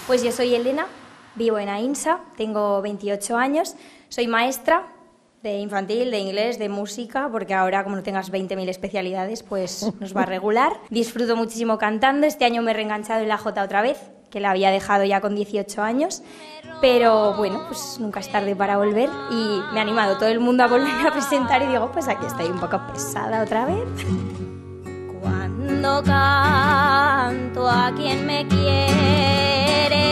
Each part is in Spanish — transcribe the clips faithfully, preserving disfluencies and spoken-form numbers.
Pues yo soy Elena, vivo en Aínsa, tengo veintiocho años, soy maestra de infantil, de inglés, de música, porque ahora como no tengas veinte mil especialidades, pues nos va a regular. Disfruto muchísimo cantando, este año me he reenganchado en la jota otra vez, que la había dejado ya con dieciocho años, pero bueno, pues nunca es tarde para volver y me ha animado todo el mundo a volverme a presentar y digo, pues aquí estoy un poco pesada otra vez. Cuando canto a quien me quiere,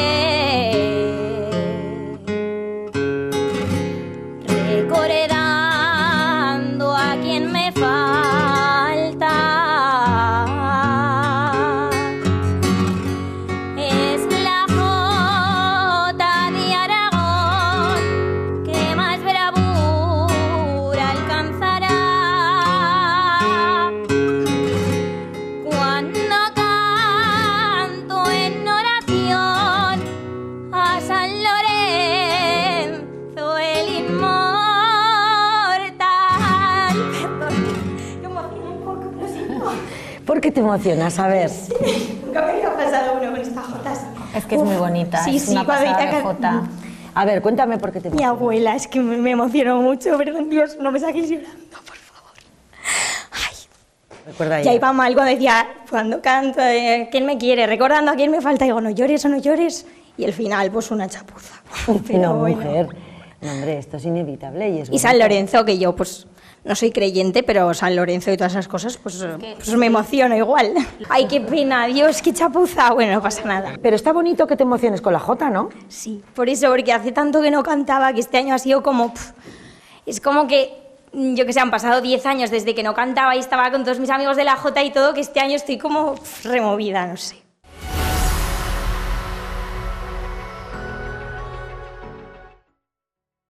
recordando a quien me falta, es la jota de Aragón que más bravura alcanzará. Cuando canto en oración a San Lorenzo el inmortal. Perdón, me emociono un poco, pero sí, no. ¿Por qué te emocionas? A ver. Nunca me había pasado uno con esta jota así. Es que es muy bonita, Sí, es sí, una cuando pasada dice de que- jota. A ver, cuéntame por qué te Mi emocionas. abuela, es que me me emocionó mucho, perdón, Dios, no me saques llorando, por favor. Ay, Recuerda ya ella. iba mal cuando decía, cuando canto, eh, ¿quién me quiere? Recordando a quién me falta, digo, no llores o no llores. Y el final, pues una chapuza. Pero No, bueno. mujer. No, hombre, esto es inevitable y es Y San bonito. Lorenzo, que yo pues no soy creyente, pero San Lorenzo y todas esas cosas, pues, pues me emociono igual. Ay, qué pena, Dios, qué chapuza. Bueno, no pasa nada. Pero está bonito que te emociones con la jota, ¿no? Sí, por eso, porque hace tanto que no cantaba, que este año ha sido como... pf, es como que, yo que sé, han pasado diez años desde que no cantaba y estaba con todos mis amigos de la jota y todo, que este año estoy como pf, removida, no sé.